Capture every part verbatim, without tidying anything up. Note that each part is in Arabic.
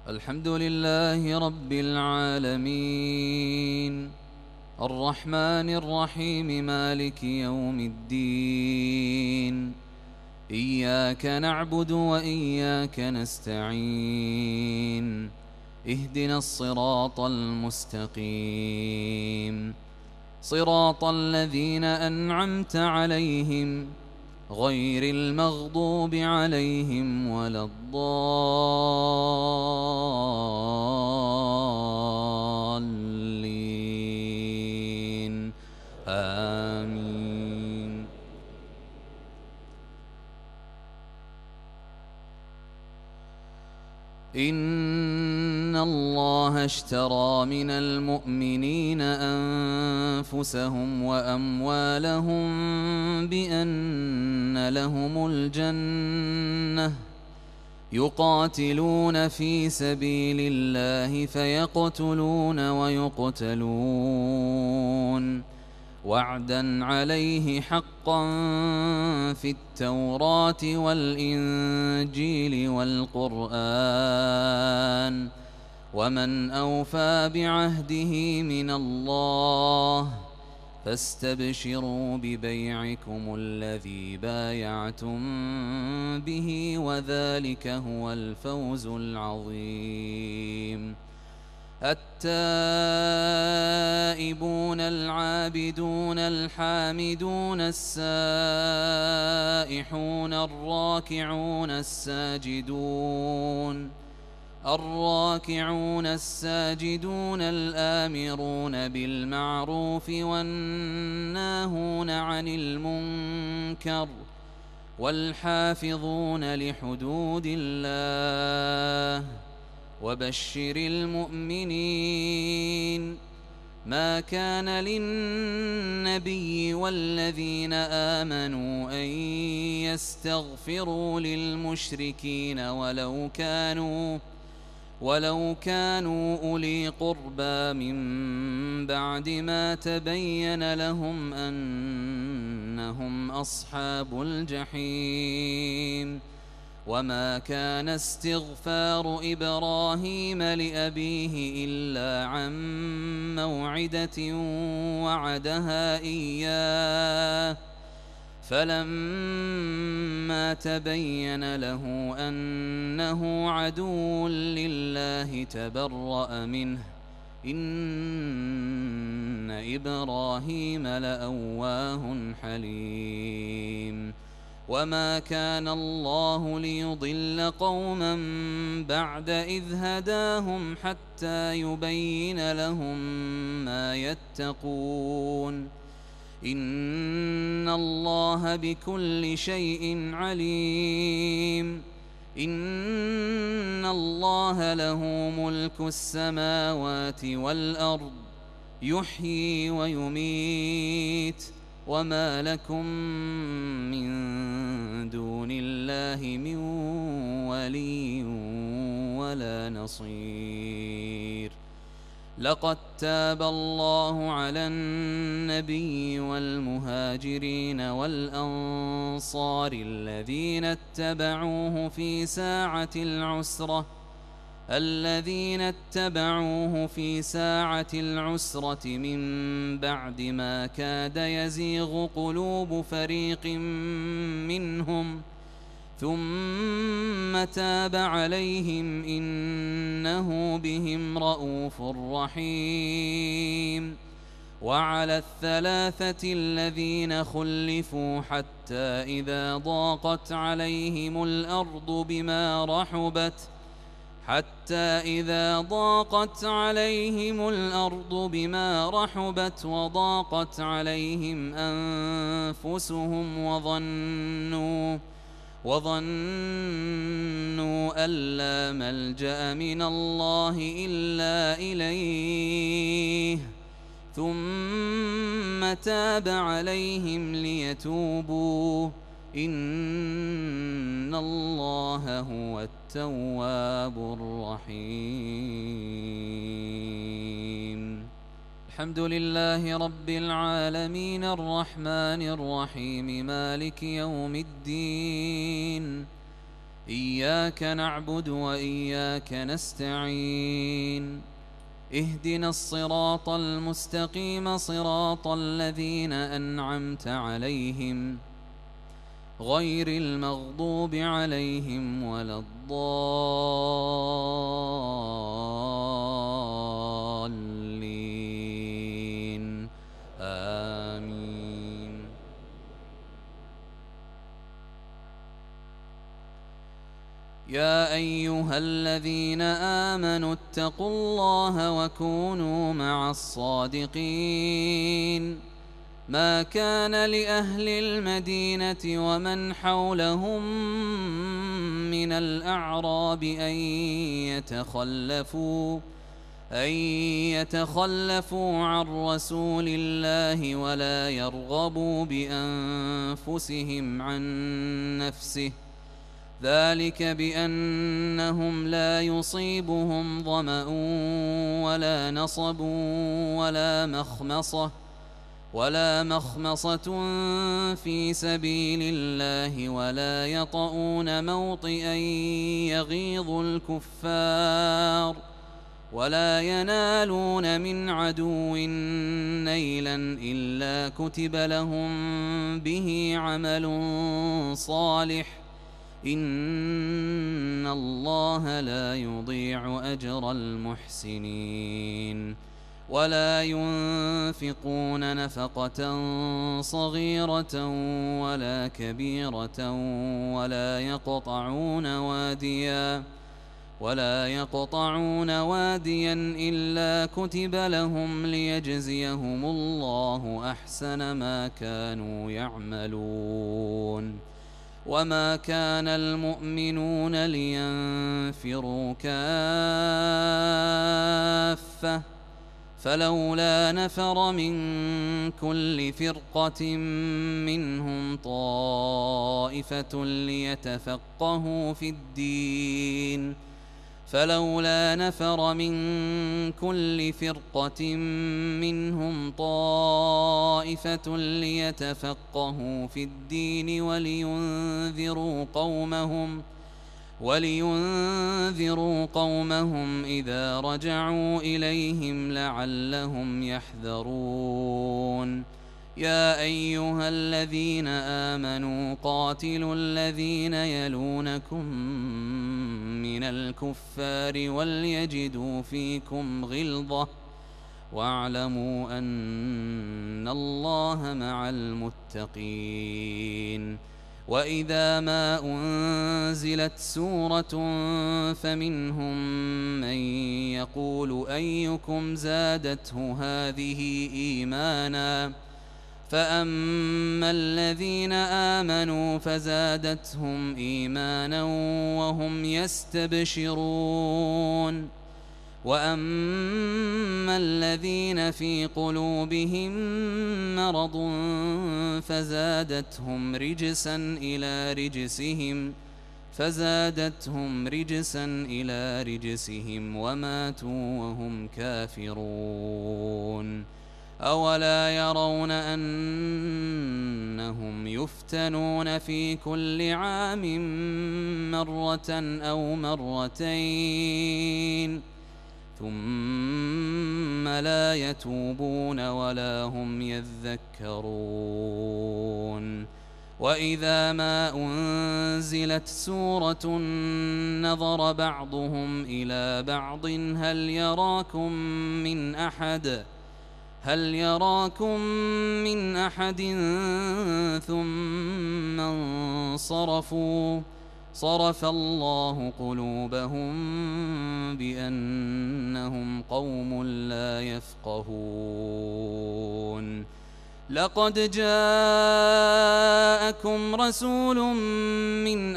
الحمد لله رب العالمين الرحمن الرحيم مالك يوم الدين إياك نعبد وإياك نستعين اهدنا الصراط المستقيم صراط الذين أنعمت عليهم غير المغضوب عليهم ولا الضالين آمين. إن الله اشترى من المؤمنين أنفسهم وأموالهم بأن لهم الجنة يقاتلون في سبيل الله فيقتلون ويقتلون وعدا عليه حقا في التوراة والإنجيل والقرآن ومن أوفى بعهده من الله فاستبشروا ببيعكم الذي بايعتم به وذلك هو الفوز العظيم. التائبون العابدون الحامدون السائحون الراكعون الساجدون الراكعون الساجدون الآمرون بالمعروف والناهون عن المنكر والحافظون لحدود الله وبشر المؤمنين. ما كان للنبي والذين آمنوا أن يستغفروا للمشركين ولو كانوا ولو كانوا أولي قربى من بعد ما تبين لهم أنهم أصحاب الجحيم. وما كان استغفار إبراهيم لأبيه إلا عن موعدة وعدها إياه فلما تبين له أنه عدو لله تبرأ منه إن إبراهيم لأواه حليم. وما كان الله ليضل قوما بعد إذ هداهم حتى يبين لهم ما يتقون إن الله بكل شيء عليم. إن الله له ملك السماوات والأرض يحيي ويميت وما لكم من دون الله من ولي ولا نصير. لقد تاب الله على النبي والمهاجرين والأنصار الذين اتبعوه في ساعة العسرة الذين اتبعوه في ساعة العسرة من بعد ما كاد يزيغ قلوب فريق منهم ثم تاب عليهم إنه بهم رءوف رحيم. وعلى الثلاثة الذين خلفوا حتى إذا ضاقت عليهم الأرض بما رحبت حتى إذا ضاقت عليهم الأرض بما رحبت وضاقت عليهم أنفسهم وظنوا وظنوا أن لا ملجأ من الله إلا إليه ثم تاب عليهم ليتوبوا إن الله هو التواب الرحيم. الحمد لله رب العالمين الرحمن الرحيم مالك يوم الدين إياك نعبد وإياك نستعين اهدنا الصراط المستقيم صراط الذين أنعمت عليهم غير المغضوب عليهم ولا الضالين آمين. يا أيها الذين آمنوا اتقوا الله وكونوا مع الصادقين. ما كان لأهل المدينة ومن حولهم من الأعراب أن يتخلفوا أن يتخلفوا عن رسول الله ولا يرغبوا بأنفسهم عن نفسه، ذلك بأنهم لا يصيبهم ظمأ ولا نصب ولا مخمصة ولا مخمصة في سبيل الله ولا يطؤون موطئا يغيظ الكفار ولا ينالون من عدو نيلا إلا كتب لهم به عمل صالح، إن الله لا يضيع أجر المحسنين. ولا ينفقون نفقة صغيرة ولا كبيرة ولا يقطعون واديا ولا يقطعون واديا إلا كتب لهم ليجزيهم الله أحسن ما كانوا يعملون. وما كان المؤمنون لينفروا كافة، فلولا نفر من كل فرقة منهم طائفة ليتفقهوا في الدين فلولا نفر من كل فرقة منهم طائفة ليتفقهوا في الدين ولينذروا قومهم ولينذروا قومهم إذا رجعوا إليهم لعلهم يحذرون. يا أيها الذين آمنوا قاتلوا الذين يلونكم من الكفار وليجدوا فيكم غلظة واعلموا أن الله مع المتقين. وإذا ما أنزلت سورة فمنهم من يقول أيكم زادته هذه إيمانا، فأما الذين آمنوا فزادتهم إيمانا وهم يستبشرون، وأما الذين في قلوبهم مرض فزادتهم رجسا إلى رجسهم فزادتهم رجسا إلى رجسهم وماتوا وهم كافرون. أولا يرون أنهم يفتنون في كل عام مرة أو مرتين ثم لا يتوبون ولا هم يذكرون. وإذا ما أنزلت سورة نظر بعضهم إلى بعض هل يراكم من أحد هل يراكم من أحد ثم انصرفوا صرف الله قلوبهم بأنهم قوم لا يفقهون. لقد جاءكم رسول من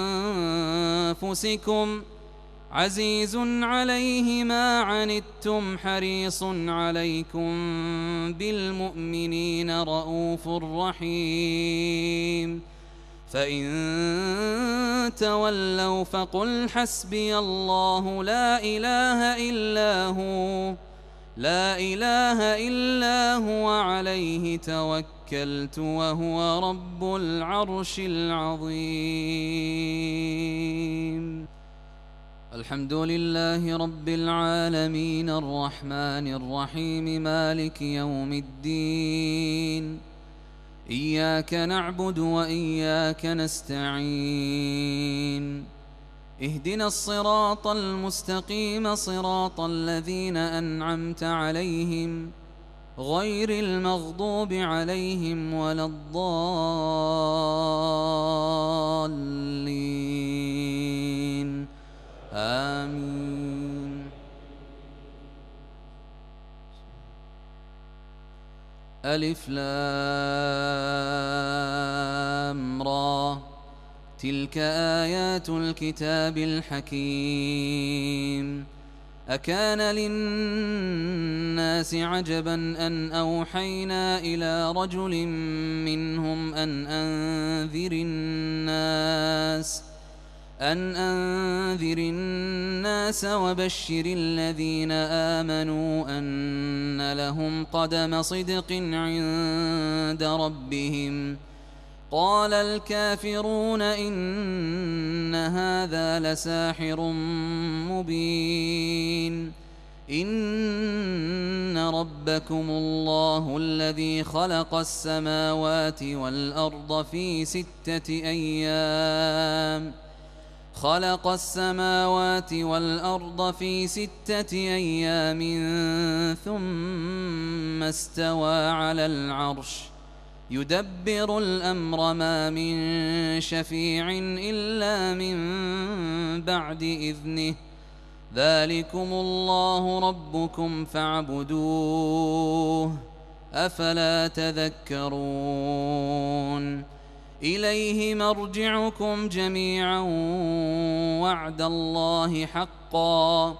أنفسكم عزيز عليه ما عنتم حريص عليكم بالمؤمنين رؤوف رحيم. فإن تولوا فقل حسبي الله لا إله إلا هو لا إله إلا هو عليه توكلت توكلت وهو رب العرش العظيم. الحمد لله رب العالمين الرحمن الرحيم مالك يوم الدين. إياك نعبد وإياك نستعين. اهدنا الصراط المستقيم صراط الذين أنعمت عليهم غير المغضوب عليهم ولا الضالين آمين. ألف لام را تلك آيات الكتاب الحكيم. أكان للناس عجبا أن أوحينا إلى رجل منهم أن أنذر الناس أن أنذر الناس وبشر الذين آمنوا أن لهم قدم صدق عند ربهم. قال الكافرون إن هذا لساحر مبين. إن ربكم الله الذي خلق السماوات والأرض في ستة أيام خلق السماوات والأرض في ستة أيام ثم استوى على العرش يدبر الأمر ما من شفيع إلا من بعد إذنه. ذلكم الله ربكم فاعبدوه أفلا تذكرون. إليه مرجعكم جميعا وعد الله حقا.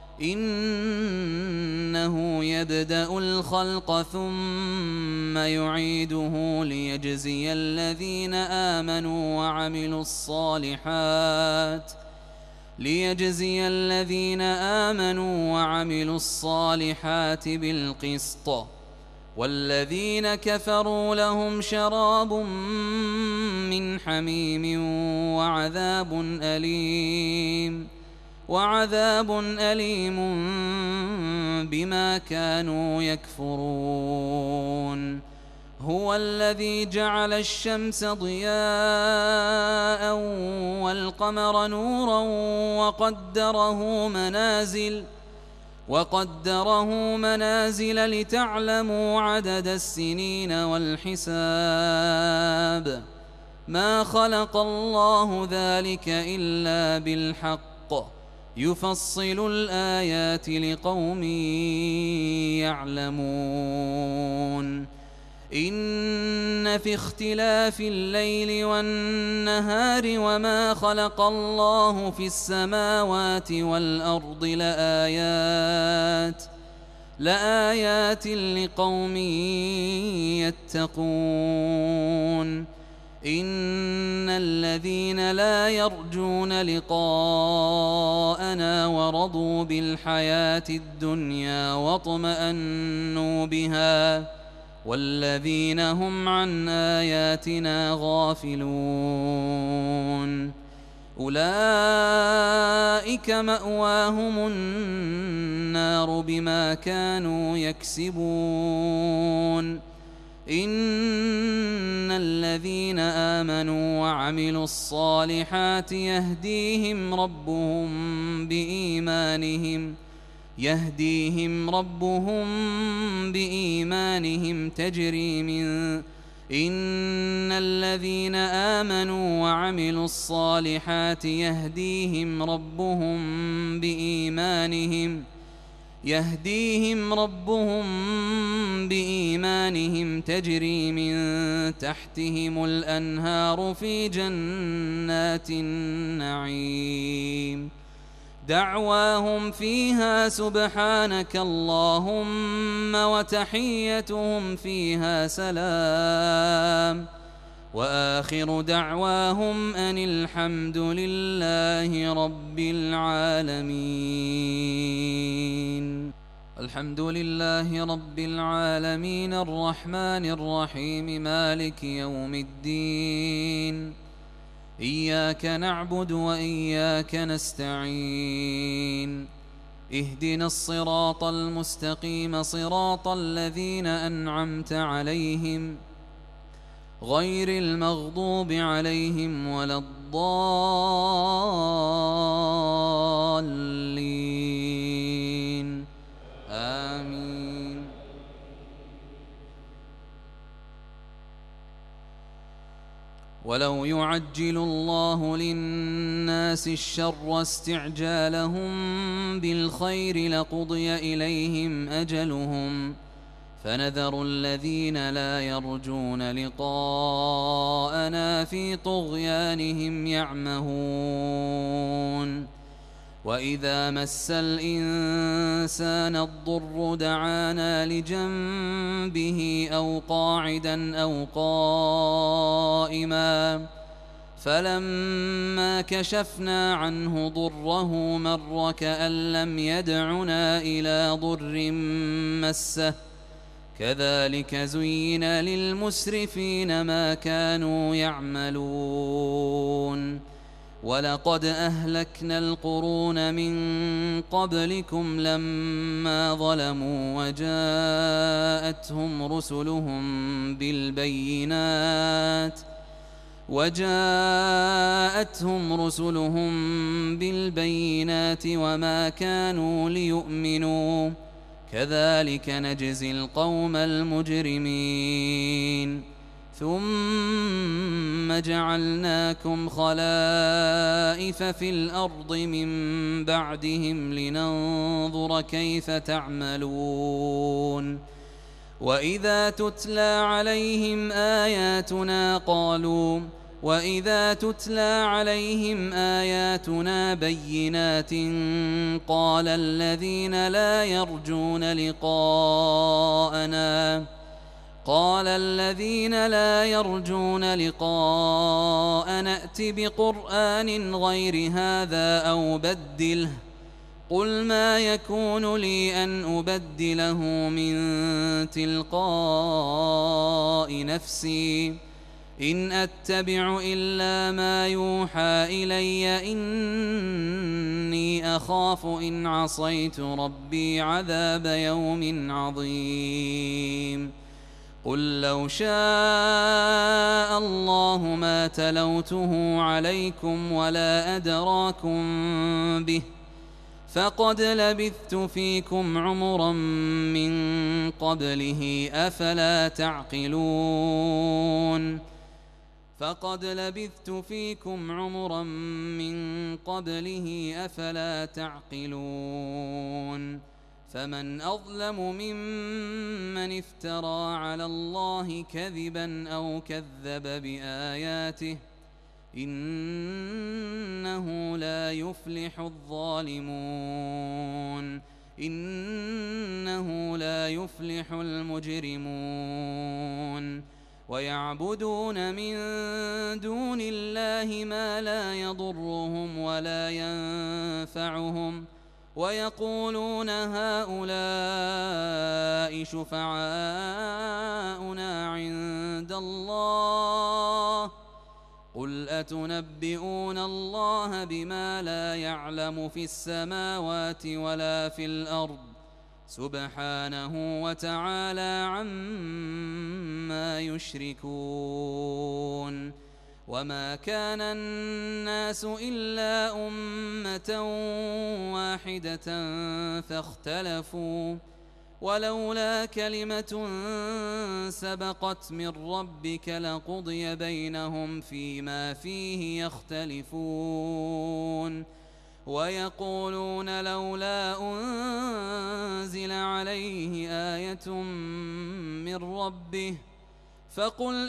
إنه يبدأ الخلق ثم يعيده ليجزي الذين آمنوا وعملوا الصالحات ليجزي الذين آمنوا وعملوا الصالحات بالقسط. والذين كفروا لهم شراب من حميم وعذاب أليم وعذاب أليم بما كانوا يكفرون. هو الذي جعل الشمس ضياء والقمر نورا وقدره منازل وقدره منازل لتعلموا عدد السنين والحساب. ما خلق الله ذلك إلا بالحق يفصل الآيات لقوم يعلمون. إن في اختلاف الليل والنهار وما خلق الله في السماوات والأرض لآيات لآيات لقوم يتقون. إن الذين لا يرجون لقاءنا ورضوا بالحياة الدنيا واطمأنوا بها والذين هم عن آياتنا غافلون أولئك مأواهم النار بما كانوا يكسبون. إن الذين آمنوا وعملوا الصالحات يهديهم ربهم بإيمانهم يهديهم ربهم بإيمانهم تجري من إن الذين آمنوا وعملوا الصالحات يهديهم ربهم بإيمانهم يهديهم ربهم بإيمانهم تجري من تحتهم الأنهار في جنات النعيم. دعواهم فيها سبحانك اللهم وتحيتهم فيها سلام وآخر دعواهم أن الحمد لله رب العالمين. الحمد لله رب العالمين الرحمن الرحيم مالك يوم الدين إياك نعبد وإياك نستعين اهدنا الصراط المستقيم صراط الذين أنعمت عليهم غير المغضوب عليهم ولا الضالين آمين. ولو يعجل الله للناس الشر استعجالهم بالخير لقضي إليهم أجلهم فنذر الذين لا يرجون لقاءنا في طغيانهم يعمهون. وإذا مس الإنسان الضر دعانا لجنبه أو قاعدا أو قائما فلما كشفنا عنه ضره مر كأن لم يدعنا إلى ضر مسه كذلك زين للمسرفين ما كانوا يعملون. ولقد أهلكنا القرون من قبلكم لما ظلموا وجاءتهم رسلهم بالبينات وجاءتهم رسلهم بالبينات وما كانوا ليؤمنوا كذلك نجزي القوم المجرمين. ثم جعلناكم خلائف في الأرض من بعدهم لننظر كيف تعملون. وإذا تتلى عليهم آياتنا قالوا وإذا تتلى عليهم آياتنا بينات قال الذين لا يرجون لقاءنا قال الذين لا يرجون لقاءنا ائت بقرآن غير هذا أو بدله قل ما يكون لي أن أبدله من تلقاء نفسي إن أتبع إلا ما يوحى إلي إني أخاف إن عصيت ربي عذاب يوم عظيم. قل لو شاء الله ما تلوته عليكم ولا أدراكم به فقد لبثت فيكم عمرا من قبله أفلا تعقلون فقد لبثت فيكم عمرا من قبله أفلا تعقلون. فمن أظلم ممن افترى على الله كذبا أو كذب بآياته إنه لا يفلح الظالمون إنه لا يفلح المجرمون. ويعبدون من دون الله ما لا يضرهم ولا ينفعهم ويقولون هؤلاء شفعاؤنا عند الله قل أتنبئون الله بما لا يعلم في السماوات ولا في الأرض سبحانه وتعالى عما يشركون. وما كان الناس إلا أمة واحدة فاختلفوا ولولا كلمة سبقت من ربك لقضي بينهم فيما فيه يختلفون. ويقولون لولا أنزل عليه آية من ربه فقل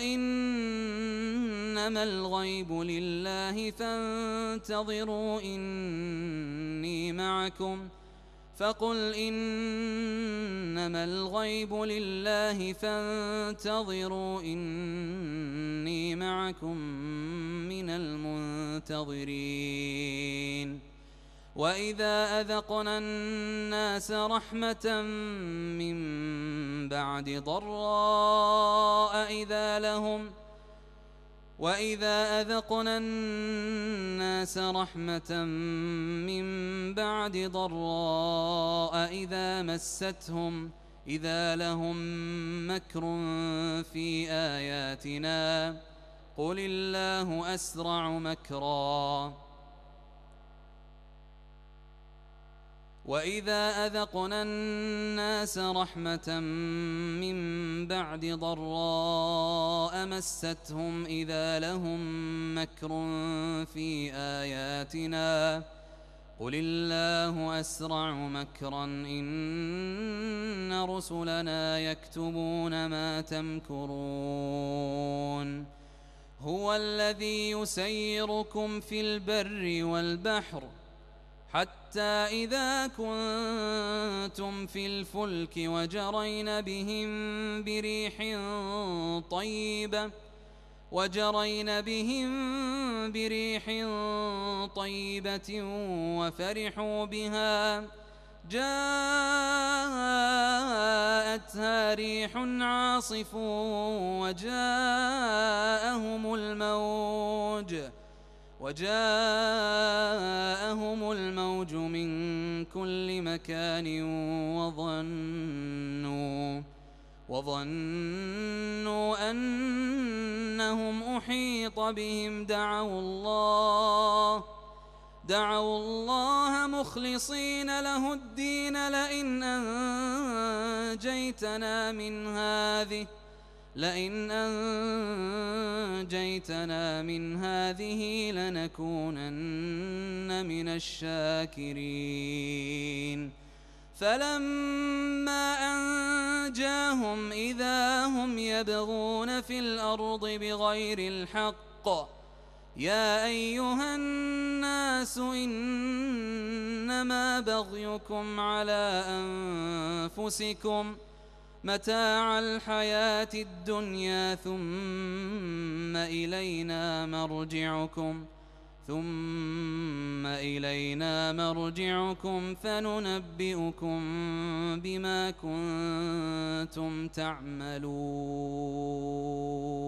إنما الغيب لله فانتظروا إني معكم فقل إنما الغيب لله فانتظروا إني معكم من المنتظرين. وإذا أذقنا الناس رحمة من بعد ضراء إذا لهم وإذا أذقنا الناس رحمة من بعد ضراء إذا مستهم إذا لهم مكر في آياتنا قل الله أسرع مكرا وإذا أذقنا الناس رحمة من بعد ضراء مستهم إذا لهم مكر في آياتنا قل الله أسرع مكرا إن رسلنا يكتبون ما تمكرون هو الذي يسيركم في البر والبحر حتى إذا كنتم في الفلك وجرين بهم بريح طيبة وجرين بهم بريح طيبة وفرحوا بها جاءتها ريح عاصف وجاءهم الموج وجاءهم الموج من كل مكان وظنوا وظنوا أنهم أحيط بهم دعوا الله دعوا الله مخلصين له الدين لئن أنجيتنا من هذه لئن أنجيتنا من هذه لنكونن من الشاكرين فلما أنجاهم إذا هم يبغون في الأرض بغير الحق يا أيها الناس إنما بغيكم على أنفسكم متاع الحياة الدنيا ثم إلينا مرجعكم ثم إلينا مرجعكم فننبئكم بما كنتم تعملون.